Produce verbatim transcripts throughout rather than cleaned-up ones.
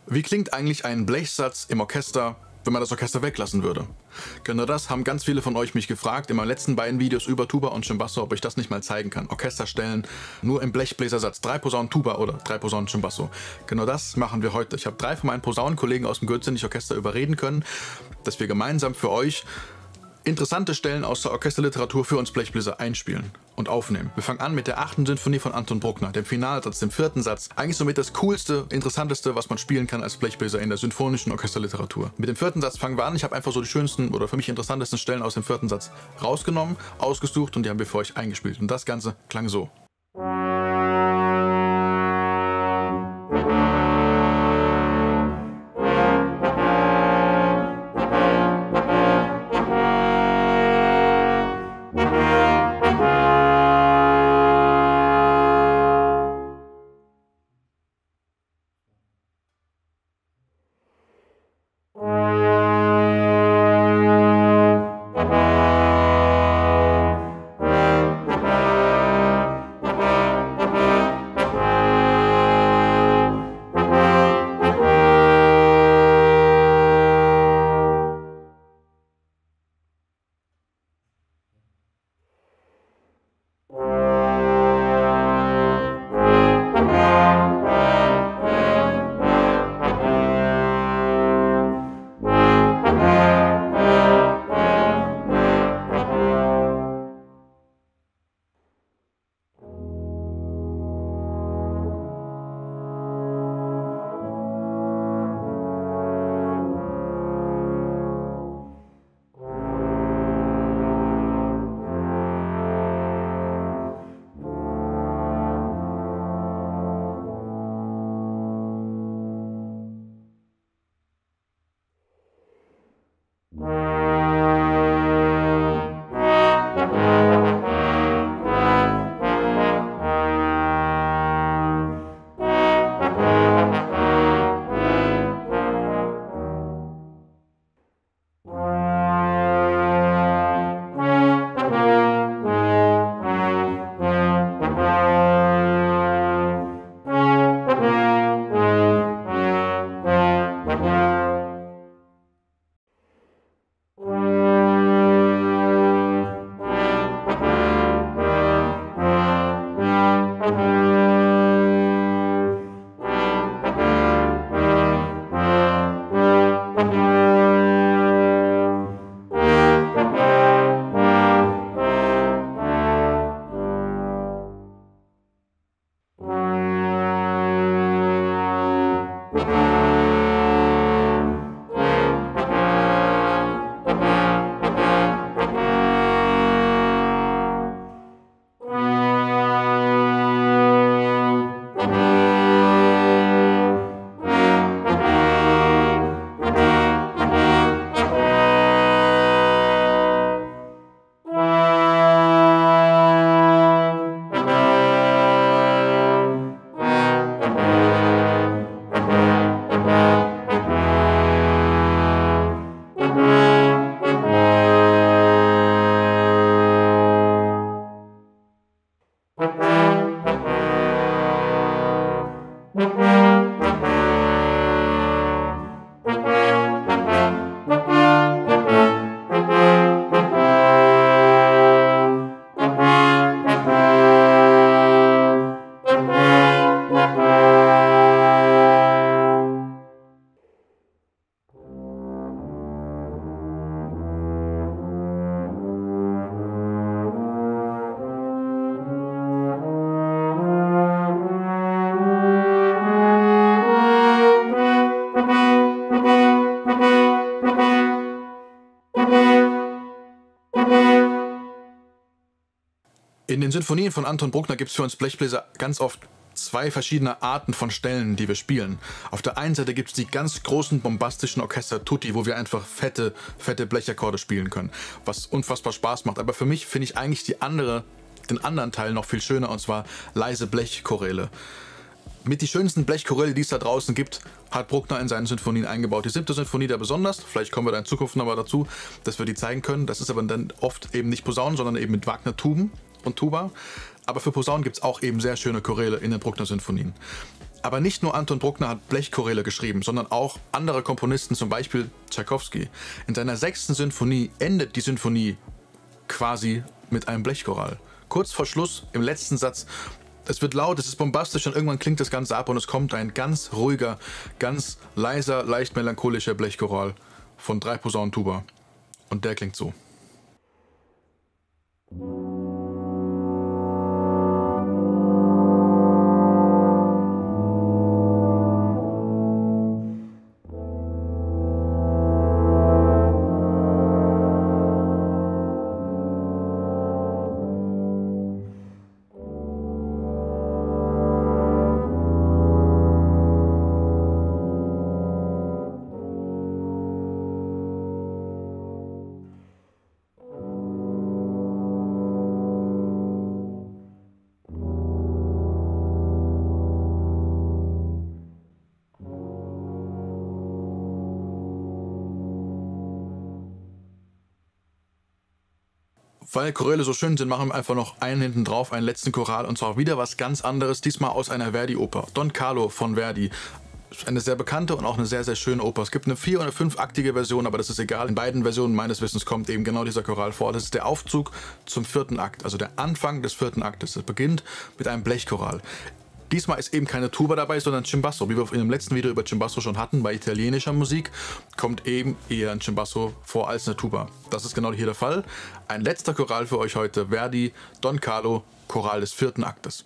Wie klingt eigentlich ein Blechsatz im Orchester, wenn man das Orchester weglassen würde? Genau das haben ganz viele von euch mich gefragt in meinen letzten beiden Videos über Tuba und Cimbasso, ob ich das nicht mal zeigen kann. Orchesterstellen nur im Blechbläsersatz, drei Posaunen Tuba oder drei Posaunen Cimbasso. Genau das machen wir heute. Ich habe drei von meinen Posaunenkollegen aus dem Goethe-Orchester überreden können, dass wir gemeinsam für euch interessante Stellen aus der Orchesterliteratur für uns Blechbläser einspielen und aufnehmen. Wir fangen an mit der achten Sinfonie von Anton Bruckner, dem Finalsatz, dem vierten Satz. Eigentlich somit das coolste, interessanteste, was man spielen kann als Blechbläser in der symphonischen Orchesterliteratur. Mit dem vierten Satz fangen wir an. Ich habe einfach so die schönsten oder für mich interessantesten Stellen aus dem vierten Satz rausgenommen, ausgesucht und die haben wir für euch eingespielt. Und das Ganze klang so. In den Sinfonien von Anton Bruckner gibt es für uns Blechbläser ganz oft zwei verschiedene Arten von Stellen, die wir spielen. Auf der einen Seite gibt es die ganz großen, bombastischen Orchester-Tutti, wo wir einfach fette, fette Blechakkorde spielen können, was unfassbar Spaß macht. Aber für mich finde ich eigentlich die andere, den anderen Teil noch viel schöner, und zwar leise Blechchoräle. Mit die schönsten Blechchoräle, die es da draußen gibt, hat Bruckner in seinen Sinfonien eingebaut. Die siebte Sinfonie da besonders, vielleicht kommen wir da in Zukunft nochmal dazu, dass wir die zeigen können. Das ist aber dann oft eben nicht Posaunen, sondern eben mit Wagner-Tuben und Tuba. Aber für Posaunen gibt es auch eben sehr schöne Choräle in den Bruckner-Sinfonien. Aber nicht nur Anton Bruckner hat Blechchoräle geschrieben, sondern auch andere Komponisten, zum Beispiel Tschaikowski. In seiner sechsten Sinfonie endet die Sinfonie quasi mit einem Blechchoral. Kurz vor Schluss, im letzten Satz, es wird laut, es ist bombastisch und irgendwann klingt das Ganze ab und es kommt ein ganz ruhiger, ganz leiser, leicht melancholischer Blechchoral von drei Posaunen Tuba. Und der klingt so. Weil Choräle so schön sind, machen wir einfach noch einen hinten drauf, einen letzten Choral, und zwar wieder was ganz anderes, diesmal aus einer Verdi-Oper. Don Carlo von Verdi. Eine sehr bekannte und auch eine sehr, sehr schöne Oper. Es gibt eine vier- oder fünfaktige Version, aber das ist egal. In beiden Versionen meines Wissens kommt eben genau dieser Choral vor. Das ist der Aufzug zum vierten Akt, also der Anfang des vierten Aktes. Es beginnt mit einem Blechchoral. Diesmal ist eben keine Tuba dabei, sondern Cimbasso. Wie wir in dem letzten Video über Cimbasso schon hatten, bei italienischer Musik kommt eben eher ein Cimbasso vor als eine Tuba. Das ist genau hier der Fall. Ein letzter Choral für euch heute, Verdi, Don Carlo, Choral des vierten Aktes.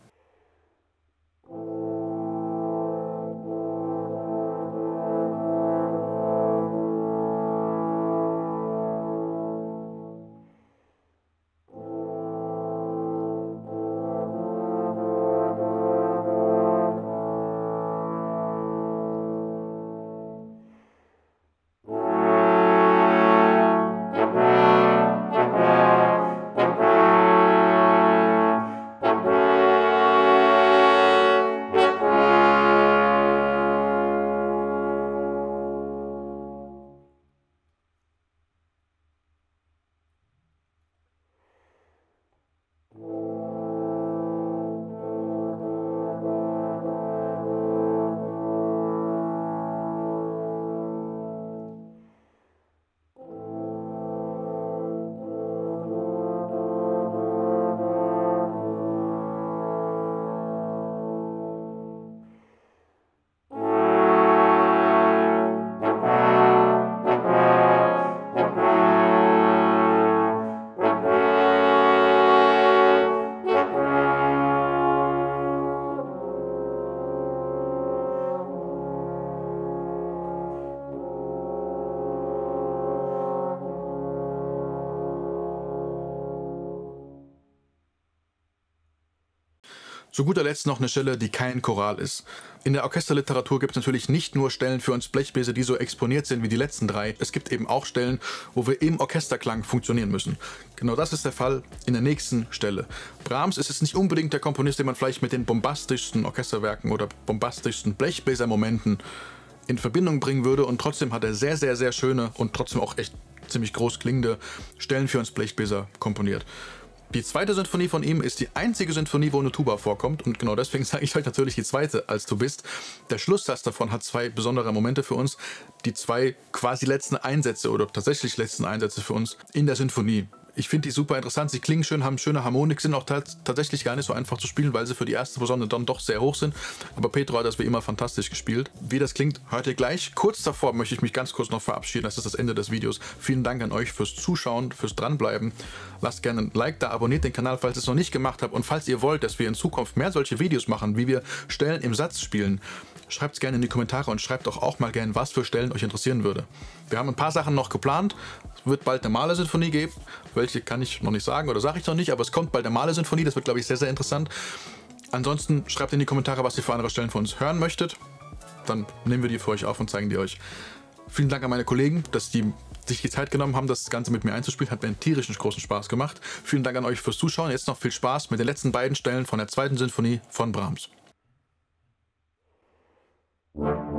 Zu guter Letzt noch eine Stelle, die kein Choral ist. In der Orchesterliteratur gibt es natürlich nicht nur Stellen für uns Blechbläser, die so exponiert sind wie die letzten drei. Es gibt eben auch Stellen, wo wir im Orchesterklang funktionieren müssen. Genau das ist der Fall in der nächsten Stelle. Brahms ist jetzt nicht unbedingt der Komponist, den man vielleicht mit den bombastischsten Orchesterwerken oder bombastischsten Blechbläsermomenten in Verbindung bringen würde, und trotzdem hat er sehr, sehr, sehr schöne und trotzdem auch echt ziemlich groß klingende Stellen für uns Blechbläser komponiert. Die zweite Sinfonie von ihm ist die einzige Sinfonie, wo eine Tuba vorkommt, und genau deswegen sage ich euch natürlich die zweite als Du bist. Der Schlusssatz davon hat zwei besondere Momente für uns, die zwei quasi letzten Einsätze oder tatsächlich letzten Einsätze für uns in der Sinfonie. Ich finde die super interessant, sie klingen schön, haben schöne Harmonik, sind auch tatsächlich gar nicht so einfach zu spielen, weil sie für die erste Posaune dann doch sehr hoch sind. Aber Pedro hat das wie immer fantastisch gespielt. Wie das klingt, hört ihr gleich. Kurz davor möchte ich mich ganz kurz noch verabschieden, das ist das Ende des Videos. Vielen Dank an euch fürs Zuschauen, fürs Dranbleiben. Lasst gerne ein Like da, abonniert den Kanal, falls ihr es noch nicht gemacht habt. Und falls ihr wollt, dass wir in Zukunft mehr solche Videos machen, wie wir Stellen im Satz spielen, schreibt es gerne in die Kommentare und schreibt doch auch mal gerne, was für Stellen euch interessieren würde. Wir haben ein paar Sachen noch geplant. Es wird bald eine Mahler-Sinfonie geben. Welche kann ich noch nicht sagen oder sage ich noch nicht, aber es kommt bald eine Mahler-Sinfonie. Das wird, glaube ich, sehr, sehr interessant. Ansonsten schreibt in die Kommentare, was ihr für andere Stellen von uns hören möchtet. Dann nehmen wir die für euch auf und zeigen die euch. Vielen Dank an meine Kollegen, dass die sich die Zeit genommen haben, das Ganze mit mir einzuspielen. Hat mir einen tierischen großen Spaß gemacht. Vielen Dank an euch fürs Zuschauen. Jetzt noch viel Spaß mit den letzten beiden Stellen von der zweiten Sinfonie von Brahms. Thank you.